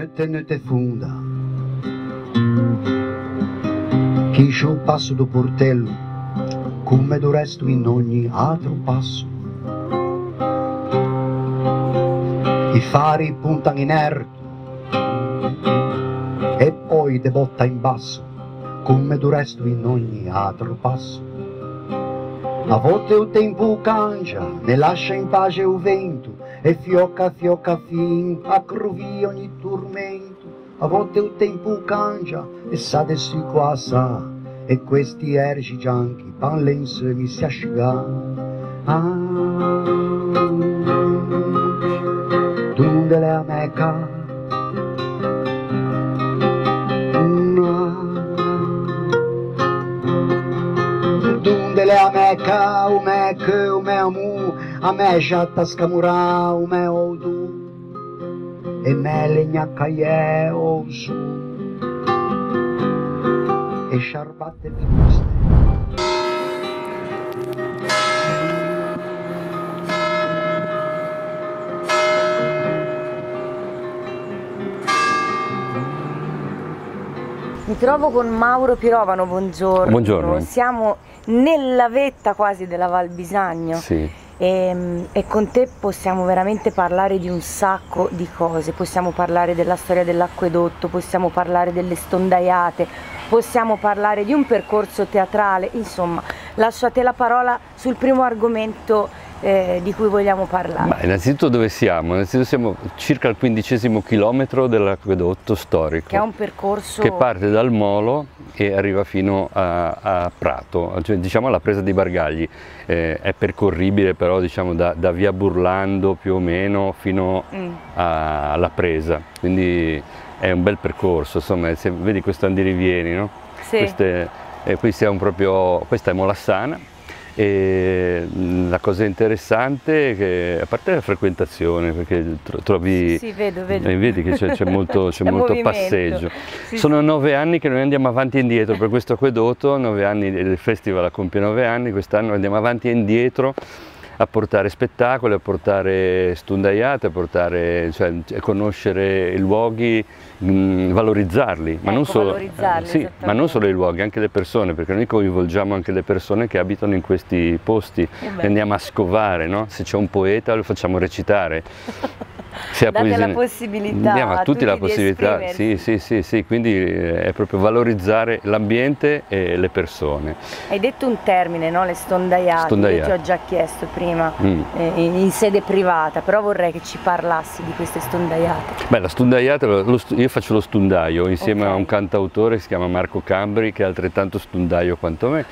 tenete funda, chi c'ho passo do portello, come do resto in ogni altro passo. I fari puntano in erto e poi de botta in basso, come do resto in ogni altro passo. A volte il tempo cangia, ne lascia in pace il vento, e fiocca fin a crovì ogni tormento. A volte il tempo cangia e sa de si qua sa, e questi ergi gianchi pan lens mi si asciuga. Donde le ameca, donde le ameca, o me amu, a me jatta scamura, o me odu, e me legna caie o su, e sciarpate fuste. Mi trovo con Mauro Pirovano, buongiorno. Buongiorno. Siamo nella vetta quasi della Val Bisagno. Sì. E con te possiamo veramente parlare di un sacco di cose. Possiamo parlare della storia dell'acquedotto, possiamo parlare delle stondaiate, possiamo parlare di un percorso teatrale. Insomma, lascio a te la parola sul primo argomento di cui vogliamo parlare. Ma innanzitutto dove siamo? Innanzitutto siamo circa al 15° chilometro dell'acquedotto storico, che è un percorso che parte dal Molo e arriva fino a Prato, cioè, diciamo alla presa dei Bargagli. È percorribile però diciamo da via Burlando più o meno fino alla presa, quindi è un bel percorso, insomma, vedi questo andirivieni, no? Sì. Questa è Molassana. E la cosa interessante è che, a parte la frequentazione, perché trovi, sì, vedo. Vedi che c'è molto passeggio. Sì, sono 9 anni che noi andiamo avanti e indietro per questo acquedotto, 9 anni, il festival compie 9 anni, quest'anno andiamo avanti e indietro a portare spettacoli, a portare stundaiate, cioè, a conoscere i luoghi, valorizzarli, ma, non solo, ma non solo i luoghi, anche le persone, perché noi coinvolgiamo anche le persone che abitano in questi posti, e andiamo a scovare, no? Se c'è un poeta lo facciamo recitare. Date la possibilità, diamo a tutti la possibilità, sì, quindi è proprio valorizzare l'ambiente e le persone. Hai detto un termine, no? Le stondaiate. Io ti ho già chiesto prima in sede privata, però vorrei che ci parlassi di queste stondaiate. Beh, la stundaiata, io faccio lo stundaio insieme a un cantautore che si chiama Marco Cambri, che è altrettanto stundaio quanto me.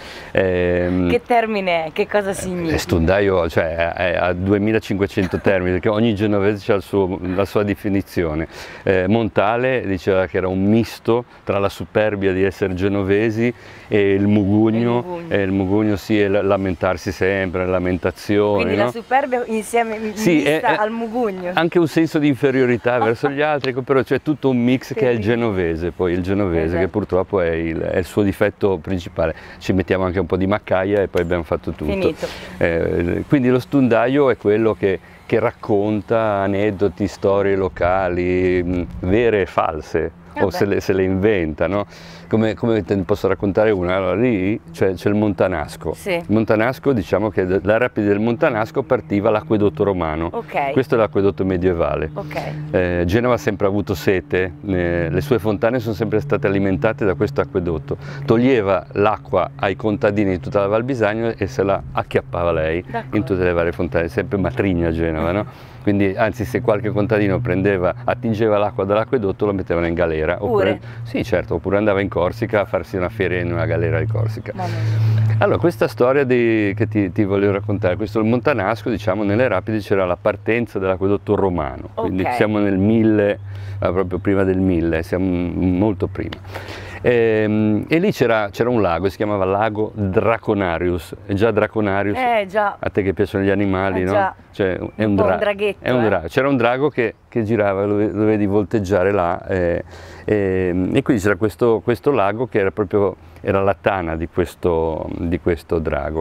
Che termine è? Che cosa significa? Stundaio, cioè ha 2500 termini, perché ogni genovese ha la sua definizione. Montale diceva che era un misto tra la superbia di essere genovesi e il mugugno, sì, e lamentarsi sempre, lamentazione. Quindi, no? La superbia insieme mista al mugugno. Anche un senso di inferiorità verso gli altri, però c'è tutto un mix che è il genovese, poi il genovese, esatto, che purtroppo è il suo difetto principale. Ci mettiamo anche un po' di maccaia e poi abbiamo fatto tutto. Finito. Quindi lo stundaio è quello che racconta aneddoti, storie locali, vere e false, o se le inventa, no? Come te ne posso raccontare una? Allora, lì c'è il Montanasco. Sì. Il Montanasco, diciamo che dalla rapide del Montanasco partiva l'acquedotto romano. Okay. Questo è l'acquedotto medievale. Okay. Genova ha sempre avuto sete, le sue fontane sono sempre state alimentate da questo acquedotto. Toglieva l'acqua ai contadini di tutta la Val Bisagno e se la acchiappava lei in tutte le varie fontane, sempre matrigna Genova, no? Quindi, anzi, se qualche contadino attingeva l'acqua dall'acquedotto, lo mettevano in galera. Oppure? Sì, certo, oppure andava in Corsica a farsi una feria in una galera di Corsica. Allora, questa storia che ti volevo raccontare, questo il Montanasco, diciamo, nelle rapide c'era la partenza dell'acquedotto romano, quindi siamo nel 1000, proprio prima del 1000, siamo molto prima. E lì c'era un lago, si chiamava Lago Draconarius, e già Draconarius, già. A te che piaciono gli animali, no? Già. Cioè, è un draghetto. È un drago. C'era un drago che girava, lo vedi volteggiare là, e quindi c'era questo lago che era la tana di questo drago.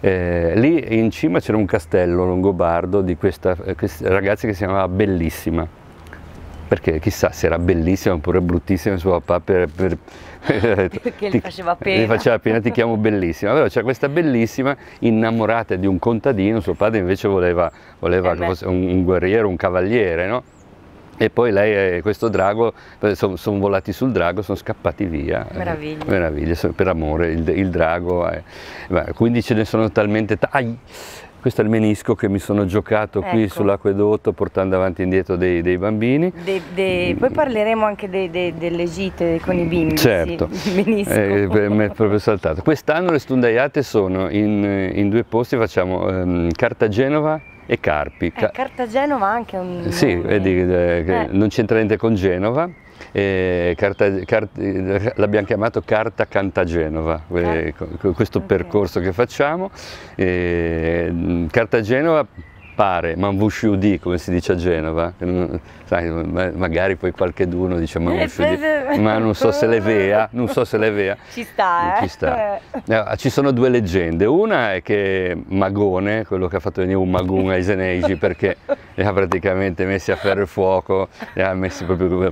Lì in cima c'era un castello longobardo di questa ragazza che si chiamava Bellissima. perché chissà se era bellissima oppure bruttissima suo papà perché gli faceva pena. Gli faceva pena, ti chiamo bellissima. Allora c'è questa bellissima innamorata di un contadino, suo padre invece voleva che fosse un guerriero, un cavaliere, no? E poi lei e questo drago sono volati sul drago, sono scappati via. Meraviglia. Meraviglia, per amore, il drago. Quindi ce ne sono talmente questo è il menisco che mi sono giocato qui sull'acquedotto portando avanti e indietro dei bambini. Poi parleremo anche delle gite con i bimbi. Certo, sì, il menisco. Mi è proprio saltato. Quest'anno le stundaiate sono in due posti, facciamo Cartagenova e Carpi. Cartagenova anche un... Sì, vedi, non c'entra niente con Genova. L'abbiamo chiamato Carta Cantagenova, questo percorso che facciamo. Cartagenova pare, Manvusciudì, come si dice a Genova, sai, magari poi qualcheduno dice Manvusciudì, ma non so se le vea, Ci sta, Ci sta. Ci sono due leggende, una è che Magone, quello che ha fatto venire un magun ai Senegi, perché li ha praticamente messi a ferro e fuoco, li ha messi proprio,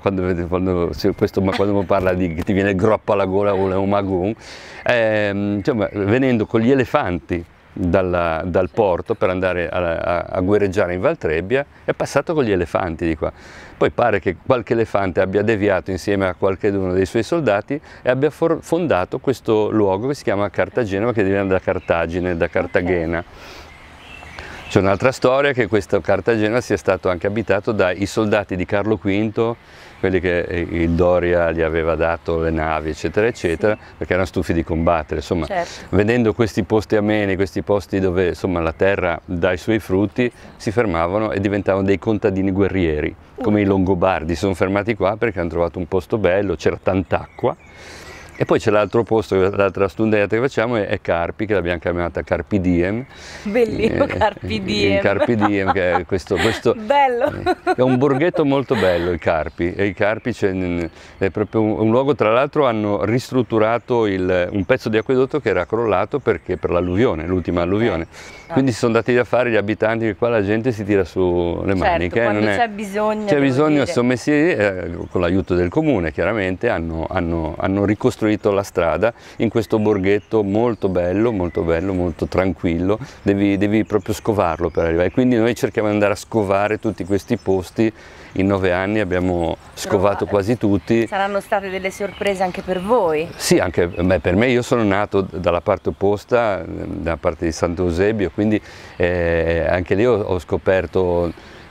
quando parla di che ti viene groppo alla gola un magun, insomma, venendo con gli elefanti dal porto per andare a guerreggiare in Valtrebbia, è passato con gli elefanti di qua. Poi pare che qualche elefante abbia deviato insieme a qualcuno dei suoi soldati e abbia fondato questo luogo che si chiama Cartagenova, che viene da Cartagine, da Cartagena. C'è un'altra storia che questo Cartagena sia stato anche abitato dai soldati di Carlo V, quelli che il Doria gli aveva dato le navi, eccetera, eccetera, perché erano stufi di combattere. Insomma, vedendo questi posti ameni, questi posti dove insomma, la terra dà i suoi frutti, si fermavano e diventavano dei contadini guerrieri, come i Longobardi. Si sono fermati qua perché hanno trovato un posto bello, c'era tant'acqua. E poi c'è l'altro posto, l'altra stundaiata che facciamo è Carpi, che l'abbiamo chiamata Carpi Diem. Bellissimo, Carpi Diem. Carpi Diem, che è questo bello. È un borghetto molto bello, i Carpi. E i Carpi è proprio un luogo, tra l'altro hanno ristrutturato un pezzo di acquedotto che era crollato perché per l'alluvione, l'ultima alluvione. Quindi si sono dati da fare gli abitanti, che qua la gente si tira su le maniche. Quando c'è bisogno. C'è bisogno, si sono messi, con l'aiuto del comune chiaramente, hanno ricostruito la strada in questo borghetto molto bello, molto tranquillo. Devi proprio scovarlo per arrivare. Quindi noi cerchiamo di andare a scovare tutti questi posti. In 9 anni abbiamo scovato quasi tutti. Saranno state delle sorprese anche per voi? Sì, anche per me. Io sono nato dalla parte opposta, dalla parte di Sant'Eusebio, quindi anche lì ho scoperto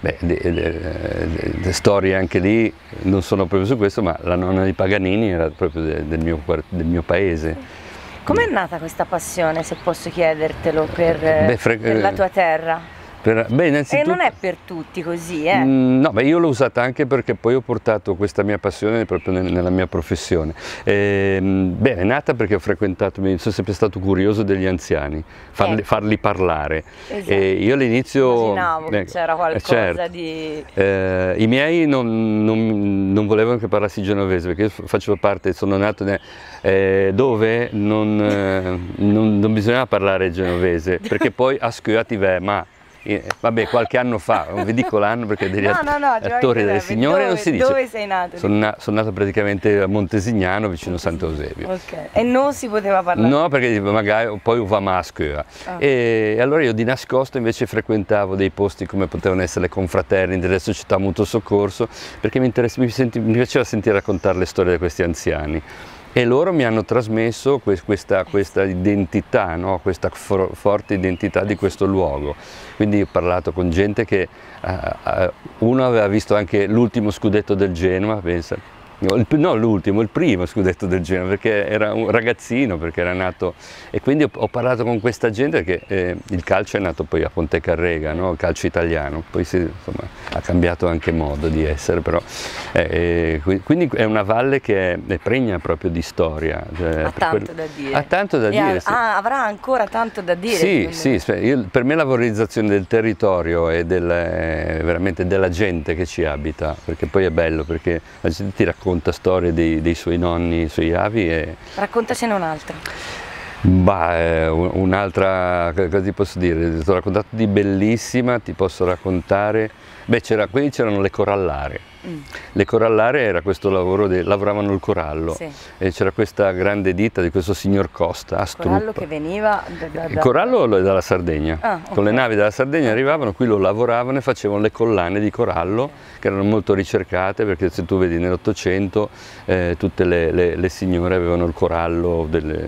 storie anche lì, non sono proprio su questo, ma la nonna di Paganini era proprio del mio paese. Com'è nata questa passione, se posso chiedertelo, per la tua terra? Innanzitutto, e non è per tutti così, No, io l'ho usata anche perché poi ho portato questa mia passione proprio nella mia professione. È nata perché ho frequentato, sono sempre stato curioso degli anziani, farli parlare. Esatto. Io all'inizio... Immaginavo che c'era qualcosa di... I miei non volevano che parlassi genovese, perché io facevo parte, sono nato dove non bisognava parlare genovese, perché poi a Skøa ti ve, ma... Vabbè, qualche anno fa, non vi dico l'anno perché degli attori delle signore non si dice. Dove sei nato? Sono nato praticamente a Montesignano, vicino a Sant'Eusebio. Okay. E non si poteva parlare? No, perché magari poi va a Skøa. E allora io di nascosto invece frequentavo dei posti come potevano essere le confraternite delle società mutuo soccorso, perché mi piaceva sentire raccontare le storie di questi anziani. E loro mi hanno trasmesso questa identità, no? Questa forte identità di questo luogo. Quindi ho parlato con gente che uno aveva visto anche l'ultimo scudetto del Genoa, pensa. No, l'ultimo, il primo scudetto del Genoa, perché era un ragazzino, perché era nato, e quindi ho parlato con questa gente perché il calcio è nato poi a Pontecarrega, no? Il calcio italiano, poi insomma, ha cambiato anche modo di essere, però quindi è una valle che è pregna proprio di storia. Ha tanto da dire. Ha tanto da dire. Sì. Avrà ancora tanto da dire. Sì, per me la valorizzazione del territorio e veramente della gente che ci abita, perché poi è bello, perché la gente ti racconta storie dei suoi nonni, dei suoi avi. Raccontacene un'altra. Bah, un'altra, cosa ti posso dire? Ti ho raccontato di bellissima, ti posso raccontare, beh, qui c'erano le corallare. Le corallare era questo lavoro, lavoravano il corallo, Sì. e c'era questa grande ditta di questo signor Costa, a Struppa. Corallo che veniva Il corallo è dalla Sardegna, ok. con le navi dalla Sardegna arrivavano, qui lo lavoravano e facevano le collane di corallo che erano molto ricercate, perché se tu vedi nell'Ottocento tutte le signore avevano il corallo.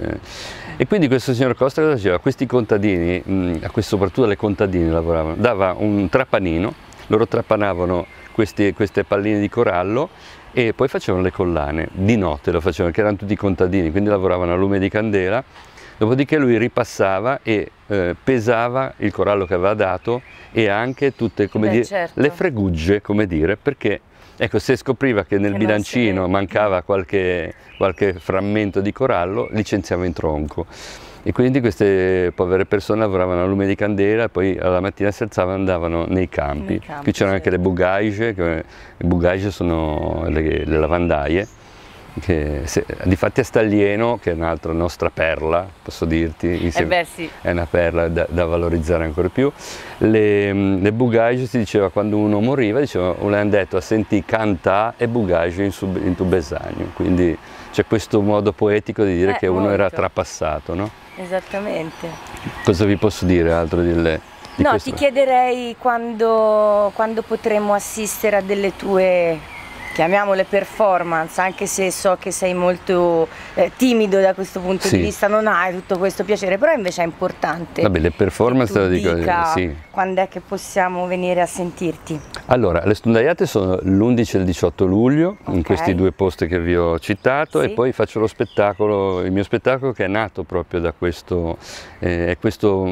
E quindi questo signor Costa cosa faceva? Questi contadini, soprattutto le contadine lavoravano, dava un trapanino, loro trapanavano queste palline di corallo e poi facevano le collane, di notte lo facevano, perché erano tutti contadini, quindi lavoravano a lume di candela. Dopodiché lui ripassava e pesava il corallo che aveva dato e anche tutte, come dire, certo. le fregugge, come dire, perché ecco, se scopriva che nel bilancino mancava qualche frammento di corallo, licenziava in tronco. E quindi queste povere persone lavoravano a lume di candela e poi alla mattina si alzavano e andavano nei campi. Qui c'erano anche le bugaiche, le bugaiche sono le lavandaie. Difatti a Staglieno, che è un'altra nostra perla, posso dirti, sì. è una perla da valorizzare ancora più. Le bugaiche, si diceva, quando uno moriva, diceva, l'hanno detto a sentì cantare e bugaiche in tu besagno, quindi c'è questo modo poetico di dire che uno era trapassato, no? Esattamente. Cosa vi posso dire altro di No, questo? ti chiederei quando potremo assistere a delle tue, chiamiamole performance, anche se so che sei molto timido da questo punto di vista, non hai tutto questo piacere, però invece è importante. Vabbè, le performance te lo dico, sì. Quando è che possiamo venire a sentirti? Allora, le stondaiate sono l'11 e il 18 luglio, in questi due posti che vi ho citato, e poi faccio lo spettacolo, il mio spettacolo che è nato proprio da questo, è questo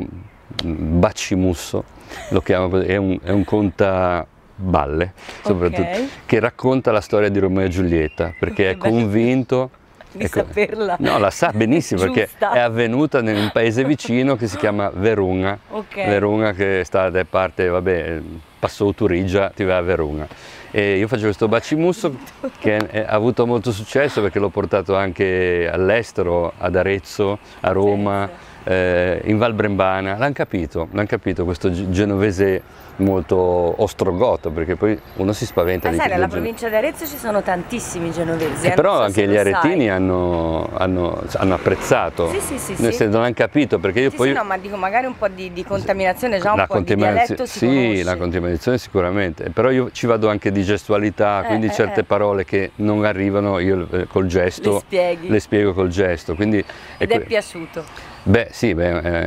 Bacimusso, lo chiamo così, è un contaballe, soprattutto, che racconta la storia di Romeo e Giulietta, perché è convinto di saperla. No, la sa benissimo perché è avvenuta in un paese vicino che si chiama Verunga. Verunga, che sta da parte, vabbè, Passò Turigia, ti va a Verunga. E io faccio questo Bacimusso che ha avuto molto successo perché l'ho portato anche all'estero, ad Arezzo, a Roma, in Val Brembana. L'hanno capito questo genovese molto ostrogoto, perché poi uno si spaventa di sai, nella provincia di Arezzo ci sono tantissimi genovesi. Però anche gli aretini hanno apprezzato. Sì. Non hanno capito perché io poi. Sì, no, ma dico magari un po' di contaminazione, già un po' di dialetto si conosce. Sì, la contaminazione sicuramente, però io ci vado anche di gestualità, quindi certe parole che non arrivano io col gesto le spiego col gesto. Quindi, ed è piaciuto? Beh sì,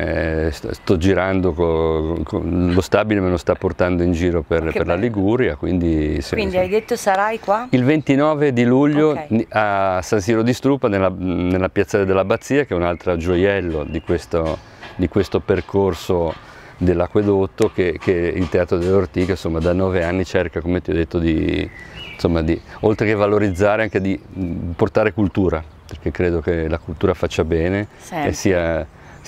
sto girando, lo stabile me lo sta portando in giro per la Liguria, quindi... Quindi hai detto sarai qua? Il 29 di luglio a San Siro di Struppa, nella piazzale dell'Abbazia, che è un altro gioiello di questo percorso dell'acquedotto che il Teatro delle Ortiche, insomma, da 9 anni cerca, come ti ho detto, oltre che valorizzare, anche di portare cultura, perché credo che la cultura faccia bene e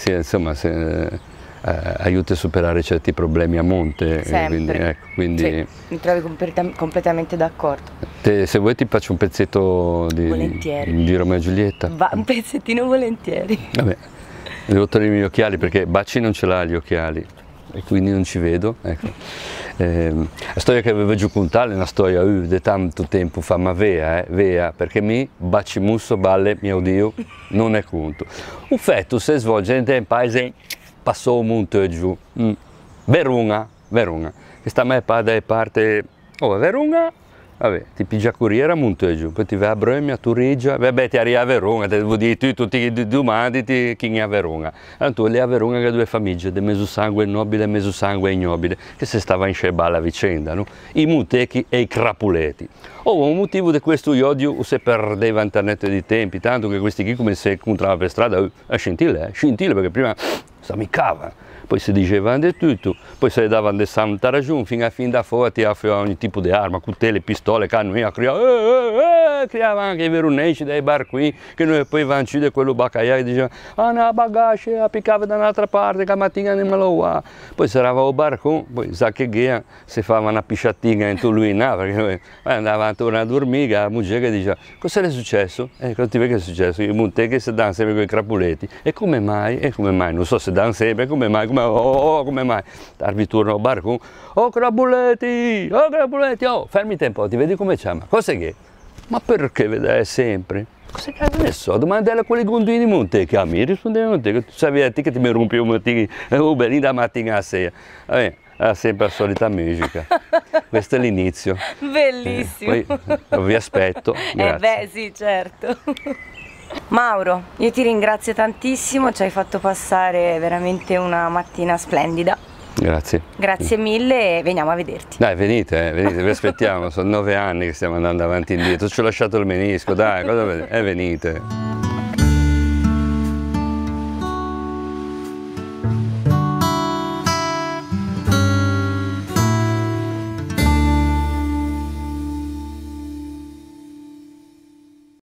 aiuti a superare certi problemi a monte. Quindi mi trovi completamente d'accordo. Se vuoi ti faccio un pezzetto di Romeo e Giulietta. Un pezzettino volentieri. Vabbè, devo togliere i miei occhiali perché Baci non ce l'ha gli occhiali e quindi non ci vedo. Ecco. La storia che avevo raccontato è una storia di tanto tempo fa, ma vea, perché Bacimusso balle, mio Dio, non è conto. Un fatto si svolge in paese Passò un monte giù, Verunga, che sta mai parte, Verunga, vabbè, ti pigia Corriere a monte giù, poi ti vai a Bremia, a Turigia, vabbè ti arriva a Verunga, ti devo dire tutti i domandi chi è a Verunga. Allora tu lì a Verunga che due famiglie, di mezzo sangue nobile e mezzo sangue ignobile, che si stava in sceba la vicenda, no? I mutechi e i crapuleti. Un motivo di questo odio si perdeva internet di tempi, tanto che questi qui come si incontravano per strada, scintille, perché prima s'amicava. poi si diceva di tutto, poi si davano di Santa ragione, fino a fin da fuori ti offrivano ogni tipo di arma, coltelli, pistole, cannoni, criava anche i veruneci dai bar qui, che noi poi vanno a quello baccaia che diceva, ah no, bagaglia, piccava da un'altra parte, che mattina non me lo va. Poi si era al barcone, poi sa che ghia, si faceva una pisciatina in lui, perché noi andavamo a dormire, la moglie che diceva, cosa è successo? Cosa ti vedi che è successo? I monteghi si danno sempre con i crapuletti, e come mai? E come mai? Non so se danno sempre, come mai? Come mai? Darvi turno al barcone, oh crapuletti, oh, fermi tempo, ti vedi come chiama? Cosa che? Ma perché vedere sempre? Cosa che ne so? Domandare a quelli conduini di monte che a me rispondevano te, che tu sapevi a te che ti mi rompi un belli da mattina a sera. Vabbè, era sempre la solita musica. Questo è l'inizio. Bellissimo. Poi vi aspetto. Grazie. Beh, sì, certo. Mauro, io ti ringrazio tantissimo, ci hai fatto passare veramente una mattina splendida. Grazie. Grazie mille e veniamo a vederti. Dai, venite, vi aspettiamo, sono 9 anni che stiamo andando avanti e indietro, ci ho lasciato il menisco, dai, venite.